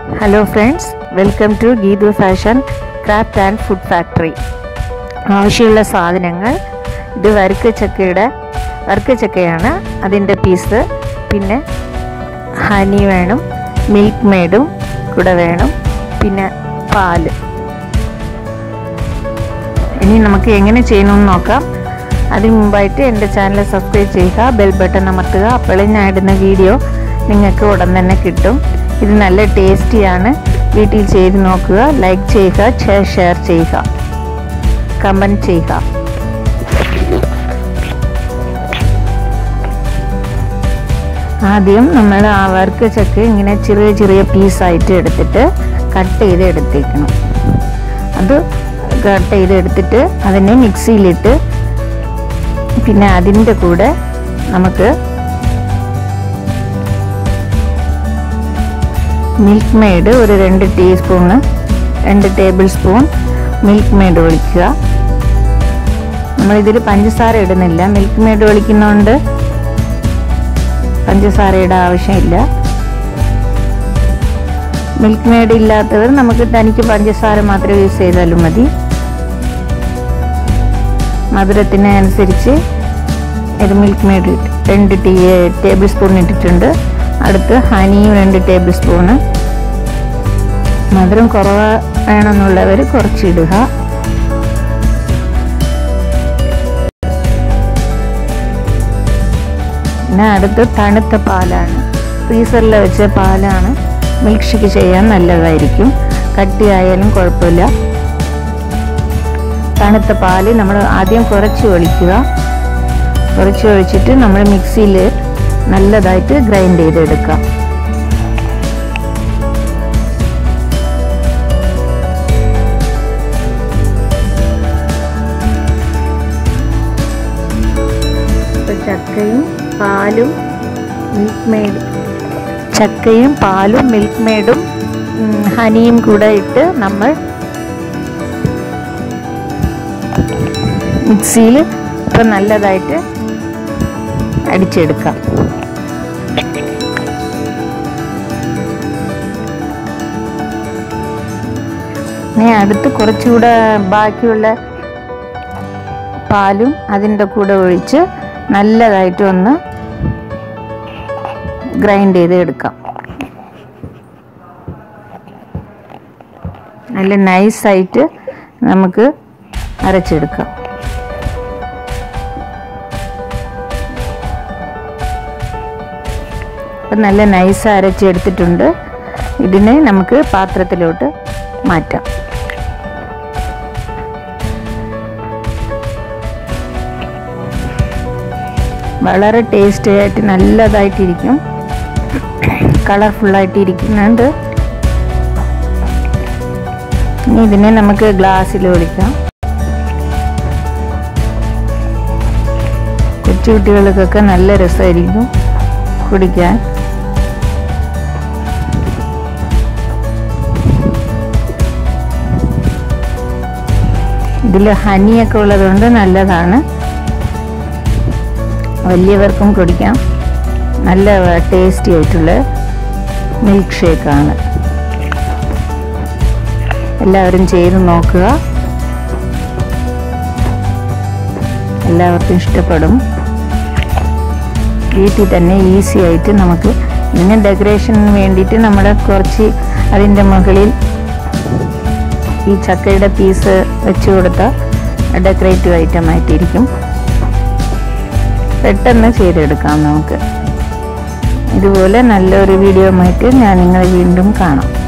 Hello friends, welcome to Geedu Fashion Craft and Food Factory. ആവശ്യമുള്ള സാധനങ്ങൾ ഇത് വറുക്കച്ചക്കയാണ് അതിൻ്റെ പീസ്, പിന്നെ ഹണി വേണം, മിൽക്ക് മെയ്ഡും കൂടെ വേണം, പിന്നെ പാല്. ഇനി നമുക്ക് എങ്ങനെ ചെയ്യണമെന്ന് നോക്കാം. അതിന് മുമ്പായിട്ട് എൻ്റെ ചാനൽ സബ്സ്ക്രൈബ് ചെയ്യുക, ബെൽ ബട്ടൺ അമർത്തുക. അപ്പോഴേ ഞാൻ ഇടുന്ന വീഡിയോ നിങ്ങൾക്ക് ഉടൻ തന്നെ കിട്ടും. ഇത് നല്ല ടേസ്റ്റിയാണ്. വീട്ടിൽ ചെയ്ത് നോക്കുക. ലൈക്ക് ചെയ്യുക, ഷെയർ ചെയ്യുക, കമൻറ്റ് ചെയ്യുക. ആദ്യം നമ്മൾ ആ വറുക്കച്ചക്ക ഇങ്ങനെ ചെറിയ ചെറിയ പീസായിട്ട് എടുത്തിട്ട് കട്ട് ചെയ്ത് എടുത്തേക്കണം. അത് കട്ട് ചെയ്ത് എടുത്തിട്ട് അതിനെ മിക്സിയിലിട്ട്, പിന്നെ അതിൻ്റെ കൂടെ നമുക്ക് മിൽക്ക് മെയ്ഡ് ഒരു 2 ടേബിൾ സ്പൂൺ മിൽക്ക് മെയ്ഡ് ഒഴിക്കുക. നമ്മളിതിൽ പഞ്ചസാര ഇടുന്നില്ല. മിൽക്ക് മെയ്ഡ് ഒഴിക്കുന്നതുകൊണ്ട് പഞ്ചസാരയുടെ ആവശ്യമില്ല. മിൽക്ക് മെയ്ഡ് ഇല്ലാത്തവർ നമുക്ക് തനിക്ക് പഞ്ചസാര മാത്രം യൂസ് ചെയ്താലും മതി. മധുരത്തിന് അനുസരിച്ച് ഇത് മിൽക്ക് മെയ്ഡ് 2 ടേബിൾ സ്പൂൺ ഇട്ടിട്ടുണ്ട്. അടുത്ത് ഹണിയും 2 ടേബിൾ സ്പൂണ്. മധുരം കുറവ് വേണമെന്നുള്ളവർ കുറച്ചിടുക. പിന്നെ അടുത്ത് തണുത്ത പാലാണ്, ഫ്രീസറിൽ വെച്ച പാലാണ്. മിൽക്ക് ഷേക്ക് ചെയ്യാൻ നല്ലതായിരിക്കും. കട്ടിയായാലും കുഴപ്പമില്ല. തണുത്ത പാല് നമ്മൾ ആദ്യം കുറച്ച് ഒഴിച്ചിട്ട് നമ്മൾ മിക്സിയിൽ നല്ലതായിട്ട് ഗ്രൈൻഡ് ചെയ്തെടുക്കാം. ചക്കയും പാലും മിൽക്ക് മെയ്ഡും ഹണിയും കൂടെ ഇട്ട് നമ്മൾ മിക്സിയിൽ ഇപ്പം നല്ലതായിട്ട് അടിച്ചെടുക്കാം. ഇനി അടുത്ത് കുറച്ചുകൂടെ ബാക്കിയുള്ള പാലും അതിൻ്റെ കൂടെ ഒഴിച്ച് നല്ലതായിട്ട് ഒന്ന് ഗ്രൈൻഡ് ചെയ്ത് എടുക്കാം. നല്ല നൈസായിട്ട് നമുക്ക് അരച്ചെടുക്കാം. അപ്പം നല്ല നൈസ് അരച്ചെടുത്തിട്ടുണ്ട്. ഇതിനെ നമുക്ക് പാത്രത്തിലോട്ട് മാറ്റാം. വളരെ ടേസ്റ്റി ആയിട്ട് നല്ലതായിട്ടിരിക്കും, കളർഫുള്ളായിട്ടിരിക്കുന്നുണ്ട്. ഇനി ഇതിനെ നമുക്ക് ഗ്ലാസ്സിൽ ഒഴിക്കാം. കൊച്ചുകുട്ടികൾക്കൊക്കെ നല്ല രസമായിരിക്കും കുടിക്കാൻ. ഇതിൽ ഹണിയൊക്കെ ഉള്ളതുകൊണ്ട് നല്ലതാണ്. വലിയവർക്കും കുടിക്കാം. നല്ല ടേസ്റ്റി ആയിട്ടുള്ള മിൽക്ക് ഷേക്കാണ്. എല്ലാവരും ചെയ്ത് നോക്കുക. എല്ലാവർക്കും ഇഷ്ടപ്പെടും. വീട്ടിൽ തന്നെ ഈസി ആയിട്ട് നമുക്ക് ഇതിന് ഡെക്കറേഷന് വേണ്ടിയിട്ട് നമ്മൾ കുറച്ച് അതിൻ്റെ മുകളിൽ ഈ ചക്കയുടെ പീസ് വെച്ച് കൊടുത്താൽ ഡെക്കറേറ്റീവ് ഐറ്റമായിട്ടിരിക്കും. പെട്ടെന്ന് ചെയ്തെടുക്കാം നമുക്ക്. ഇതുപോലെ നല്ലൊരു വീഡിയോ ആയിട്ട് ഞാൻ നിങ്ങളെ വീണ്ടും കാണാം.